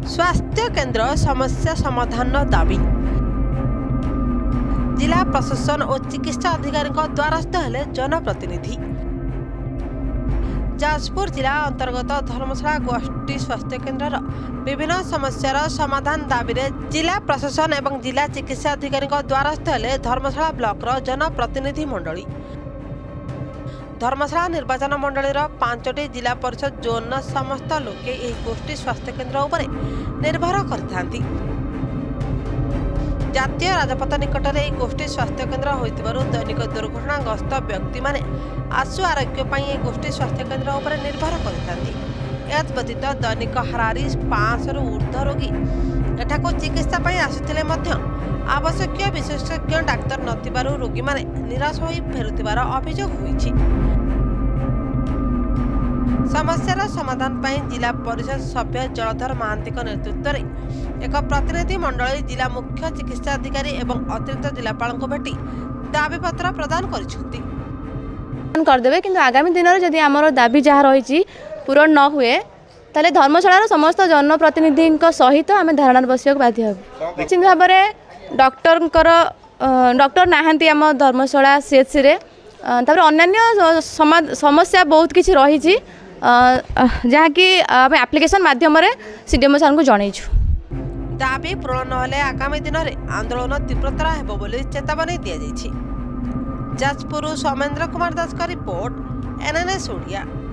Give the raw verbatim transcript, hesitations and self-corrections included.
स्वास्थ्य केन्द्र समस्या समाधान दाबी जिला प्रशासन और चिकित्सा अधिकारी द्वारस्थ हेले जनप्रतिनिधि। जाजपुर जिला अंतर्गत धर्मशाला गोष्ठी स्वास्थ्य केन्द्र विभिन्न समस्यार समाधान दाबी जिला प्रशासन एवं जिला चिकित्सा अधिकारी द्वारस्थ हेले धर्मशाला ब्लॉकर जनप्रतिनिधि मंडली। धर्मशाला निर्वाचन मंडलीर पांचटी जिला परिषद जोन समस्त लोके यह गोष्ठी स्वास्थ्य केन्द्र उपरे निर्भर करथांती। जातीय राजपथ निकट में यह गोष्ठी स्वास्थ्य केन्द्र होइतिबारु दैनिक दुर्घटनाग्रस्त व्यक्ति माने आशु आरोग्य यह गोष्ठी स्वास्थ्य केन्द्र उपरे निर्भर करथांती। एत व्यतीत दैनिक हाराहारी पाँच रु ऊर्ध्व रोगी एठाको चिकित्सा पई आसुथिले मध्य आवश्यक विशेषज्ञ डाक्तर नथिबारु रोगी माने निराश होई फेरुथिबार अभियोग होईछि। समस्यार समाधान पाई जिला परिषद सभ्य जलधर महांती नेतृत्व में एक प्रतिनिधि मंडल जिला मुख्य चिकित्सा अधिकारी एवं अतिरिक्त जिलापाल को भेटी दाबीपत्र प्रदान करदेवे। किंतु आगामी दिन में जदि आमर दाबी जहाँ रही पूरण न हुए ताले धर्मशालार समस्त जनप्रतिनिधि सहित आम धारणा बसक बाध्य हो। निश्चित भाव में डॉक्टर डॉक्टर नहांती आम धर्मशाला सीएचसी रे तापर अन्य समस्या बहुत किसी रही जहाँकि आम एप्लिकेशन माध्यम सीडीएमओ सार को जनईछु। दाबी पूरण नहले आगामी दिन में आंदोलन तीव्रतर हेबो बोली चेतावनी दिया जायछि। जाजपुर सौमेन्द्र कुमार दास का रिपोर्ट एनएनएस ओडिया।